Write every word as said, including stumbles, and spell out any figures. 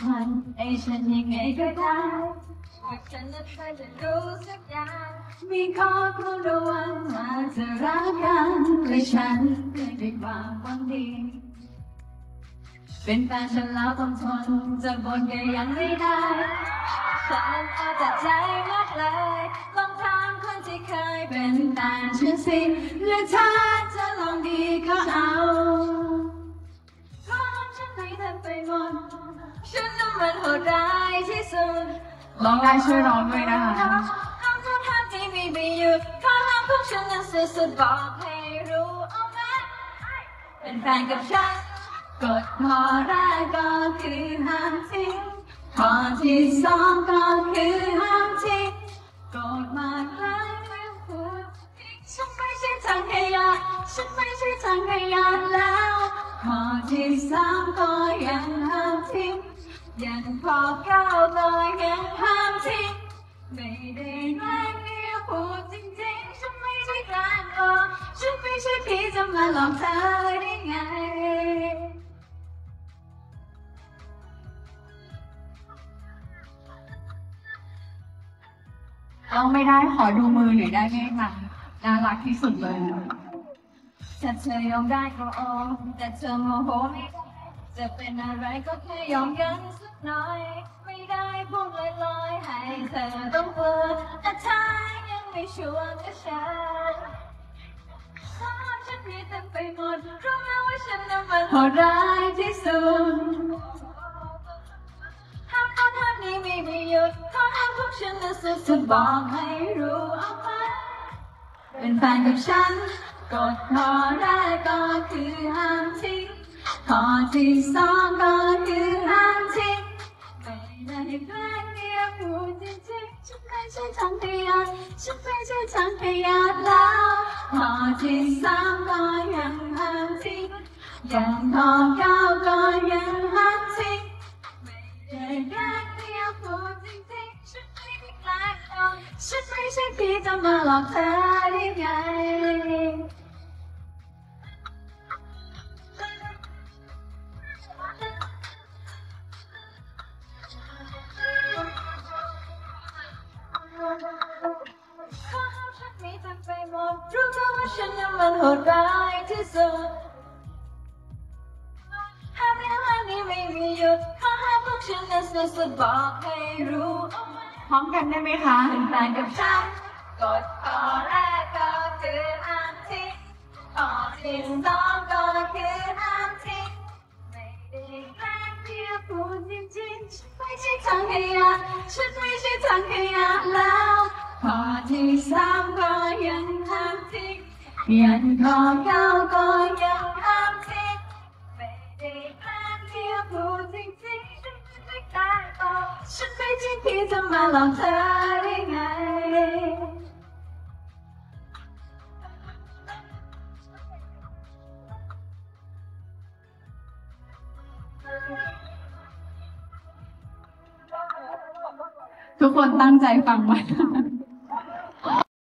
มันไอ้ฉันยังไงก็ได้ว่าฉันนั้นเคยจะรู้สักอย่างมีข้อควรระวังว่าจะรักกันและฉันด้วยความหวังดีเป็นแฟนฉันแล้วต้องทนจะบ่นก็ยังไม่ได้ฉันเอาแต่ใจมากเลยลองถามคนที่เคยเป็นแฟนฉันสิหรือถ้าจะลองดีก็เอาเพราะฉันไม่ทำไปหมดฉันนั้นมันโหดร้ายที่สุดลองได้ช่วยร้องด้วยนะคะคำพูดห้ามที่มีไม่หยุดข้อห้ามของฉันนั้นสุดๆบอกให้รู้เอาไหมเป็นแฟนกับฉันกฎข้อแรกก็คือห้ามทิ้งข้อที่สองก็คือห้ามทิ้งโกรธมากแล้วไม่พูดฉันไม่ใช่ทางขยะฉันไม่ใช่ทางขยะแล้วข้อที่สามก็ยังห้ามทิ้งยังพอก้าวก็ยังห้ามทิ้งไม่ได้แกล้งเนี่ยพูดจริงๆฉันไม่ใช่แกล้งหรอกฉันไม่ใช่พี่จะมาหลอกเธอได้ไงลองไม่ได้ขอดูมือหน่อยได้ไหมคะน่ารักที่สุดเลยถ้าเธอยอมได้ก็โอ้แต่เธอโมโหไม่ได้จะเป็นอะไรก็แค่ยอมกันสักหน่อยไม่ได้พูดลอยๆให้เธอต้องเบื่อแต่ถ้ายังไม่ชัวร์ก็ฉันเพราะฉันมีเต็มไปหมดรู้ไหมว่าฉันนั้นมันโหดร้ายที่สุดห้ามพูดห้ามนี้ไม่มีหยุดข้อห้ามของฉันนั้นสุดๆบอกให้รู้เอาไว้เป็นแฟนกับฉันกฎข้อแรกก็คือห้ามทิ้งข้อที่สองก็คือห้ามทิ้งไม่ได้แกล้งเนี่ยพูดจริงๆฉันไม่ใช่ทางขยะฉันไม่ใช่ทางขยะแล้วข้อที่สามก็ยังห้ามทิ้งยังข้อเก้าก็ยังห้ามทิ้งไม่ได้แกล้งเนี่ยพูดจริงๆฉันไม่ได้แกล้งหรอกฉันไม่ใช่พี่จะมาหลอกเธอได้ไงข้อห้ามฉันมีเต็มไปหมดรู้ไหมว่าฉันนั้นมันโหดร้ายที่สุดห้ามนี้ห้ามนี้ไม่มีหยุดข้อห้ามของฉันนั้นสุดๆบอกให้รู้เอาไว้พร้อมกันได้ไหมคะเป็นแฟนกับฉันกฎข้อแรกก็คือห้ามทิ้งข้อที่สองก็คือห้ามทิ้งไม่ได้แกล้งเพียงพูดจริงๆฉันไม่ใช่ทางขยะฉันไม่ใช่ทางขยะแล้วข้อที่สามก็ยังห้ามทิ้งยังข้อเก้าก็ยังห้ามทิ้งไม่ได้แกล้งเพียงพูดจริงๆฉันไม่ได้แกล้งหรอกฉันไม่ใช่พี่จะมาหลอกเธอได้ไงทุกคนตั้งใจฟังไว้